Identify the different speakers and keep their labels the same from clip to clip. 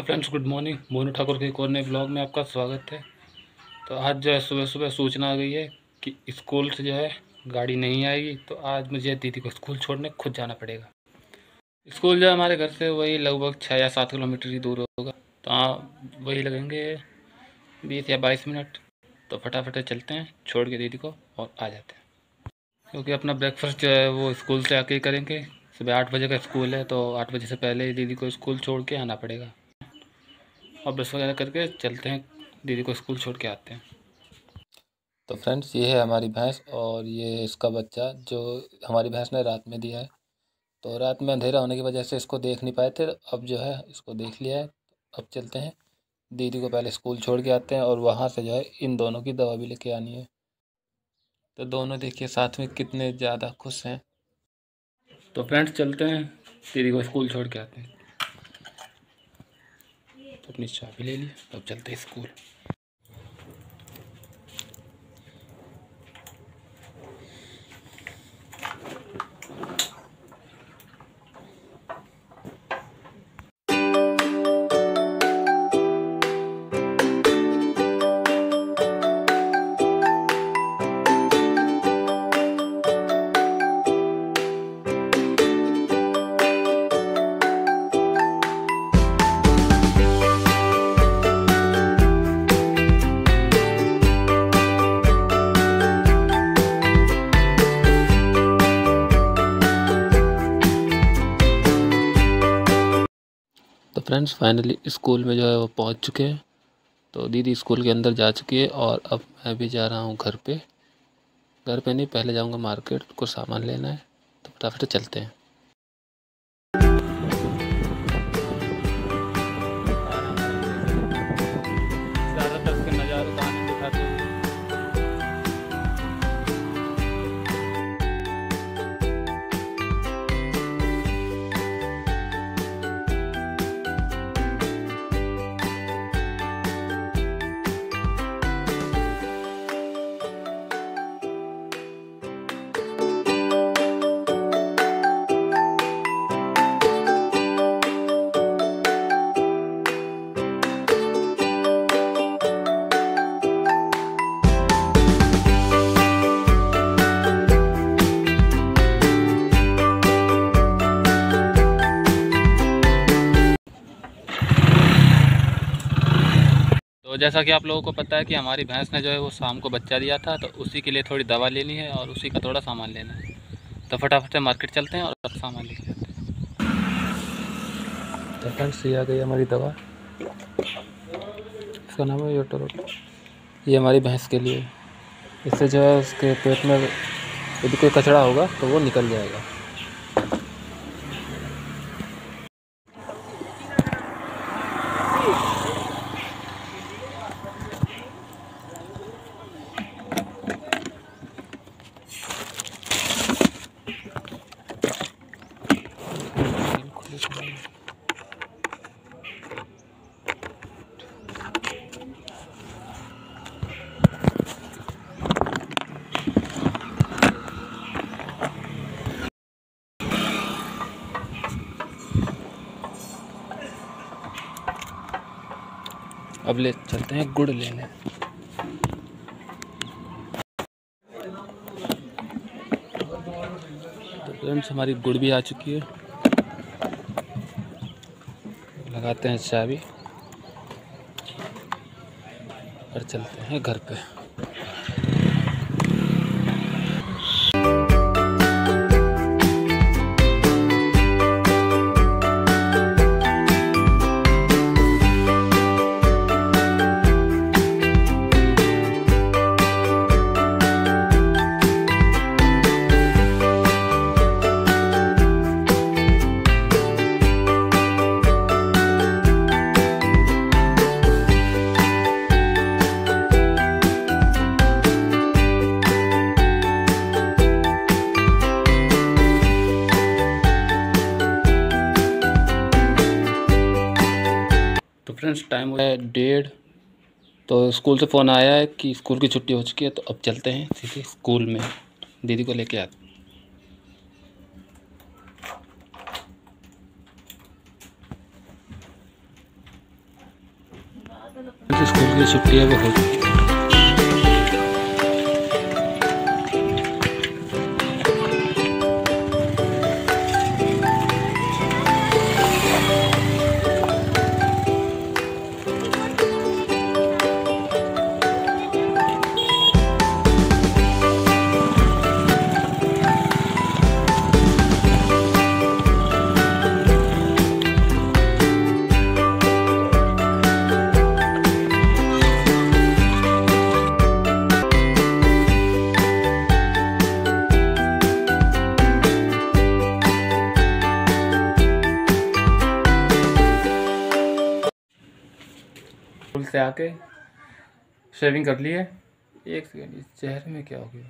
Speaker 1: Hello friends, good morning. Monu Thakur के एक और नए ब्लॉग में आपका स्वागत है। तो आज जो है सुबह सुबह सूचना आ गई है कि स्कूल से जो है गाड़ी नहीं आएगी। तो आज मुझे दीदी को स्कूल छोड़ने खुद जाना पड़ेगा। स्कूल जो है हमारे घर से वही लगभग 6 या 7 किलोमीटर ही दूर होगा। तो वही लगेंगे 20 या 22 मिनट। तो फटाफट चलते हैं, छोड़ के दीदी को और आ जाते हैं। क्योंकि अपना ब्रेकफास्ट जो है वो स्कूल से आके ही करेंगे। सुबह 8 बजे का स्कूल है, तो 8 बजे से पहले ही दीदी को स्कूल छोड़ के आना पड़ेगा। और ब्रश वगैरह करके चलते हैं, दीदी को स्कूल छोड़ के आते हैं। तो फ्रेंड्स, ये है हमारी भैंस और ये इसका बच्चा जो हमारी भैंस ने रात में दिया है। तो रात में अंधेरा होने की वजह से इसको देख नहीं पाए थे। अब जो है इसको देख लिया है। अब चलते हैं, दीदी को पहले स्कूल छोड़ के आते हैं और वहाँ से जो है इन दोनों की दवा भी लेके आनी है। तो दोनों देखिए साथ में कितने ज़्यादा खुश हैं। तो फ्रेंड्स चलते हैं, दीदी को स्कूल छोड़ के आते हैं। तो अपनी चाबी ले ली, अब चलते हैं स्कूल। तो फ्रेंड्स फाइनली स्कूल में जो है वो पहुंच चुके हैं। तो दीदी स्कूल के अंदर जा चुकी है और अब मैं भी जा रहा हूं घर पे। घर पे नहीं, पहले जाऊंगा मार्केट, कुछ सामान लेना है। तो फटाफट चलते हैं। ज़्यादातर के नज़ारों का आनंद उठाते हैं। तो जैसा कि आप लोगों को पता है कि हमारी भैंस ने जो है वो शाम को बच्चा दिया था, तो उसी के लिए थोड़ी दवा लेनी है और उसी का थोड़ा सामान लेना है। तो फटाफट से मार्केट चलते हैं और अब सामान लेके आते हैं। तो फ्रेंड्स ये आ गई हमारी दवा, इसका नाम है योटोरोट। ये हमारी भैंस के लिए, इससे जो है उसके पेट में यदि कोई कचरा होगा तो वो निकल जाएगा। अब ले चलते हैं गुड़ लेने। तो फ्रेंड्स हमारी गुड़ भी आ चुकी है। लगाते हैं चाबी और चलते हैं घर पे। तो फ्रेंड्स टाइम हुआ है 1:30। तो स्कूल से फ़ोन आया है कि स्कूल की छुट्टी हो चुकी है। तो अब चलते हैं सीधे स्कूल में, दीदी को लेके आते हैं। स्कूल की छुट्टी है वो हो चुकी है। स्कूल से आके शेविंग कर ली है। एक सेकेंड, इस चेहरे में क्या हो गया?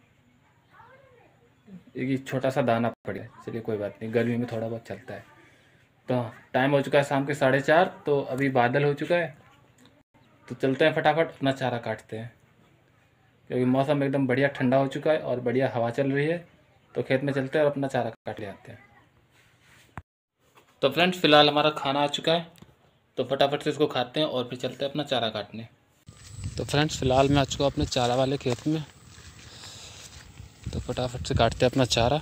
Speaker 1: एक छोटा सा दाना पड़ गया। चलिए कोई बात नहीं, गर्मी में थोड़ा बहुत चलता है। तो टाइम हो चुका है शाम के 4:30। तो अभी बादल हो चुका है, तो चलते हैं फटाफट अपना चारा काटते हैं, क्योंकि मौसम एकदम बढ़िया ठंडा हो चुका है और बढ़िया हवा चल रही है। तो खेत में चलते हैं और अपना चारा काट ले आते हैं। तो फ्रेंड्स, फ़िलहाल हमारा खाना आ चुका है, तो फटाफट से इसको खाते हैं और फिर चलते हैं अपना चारा काटने। तो फ्रेंड्स, फ़िलहाल मैं आ चुका हूँ अपने चारा वाले खेत में, तो फटाफट से काटते हैं अपना चारा।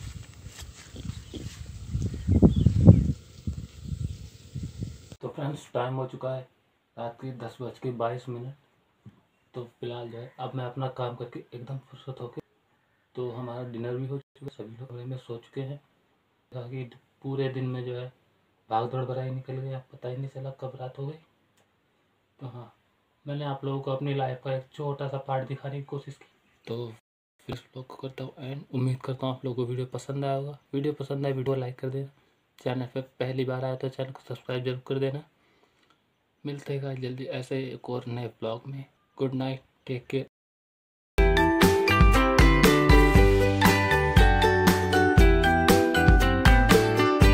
Speaker 1: तो फ्रेंड्स, टाइम हो चुका है रात के 10:22। तो फिलहाल जो है अब मैं अपना काम करके एकदम फुर्सत होके, तो हमारा डिनर भी हो चुका है, सभी लोग कमरे में सो चुके हैं, ताकि पूरे दिन में जो है भाग दौड़ भरा ही निकल गया, पता ही नहीं चला कब रात हो गई। तो हाँ, मैंने आप लोगों को अपनी लाइफ का एक छोटा सा पार्ट दिखाने की कोशिश की। तो फिर इस लोग को करता हूँ एंड उम्मीद करता हूँ आप लोगों को वीडियो पसंद आया होगा। वीडियो पसंद आए वीडियो लाइक कर देना, चैनल पर पहली बार आया तो चैनल को सब्सक्राइब जरूर कर देना। मिलते हैं जल्दी ऐसे एक और नए ब्लॉग में। Good night, take care.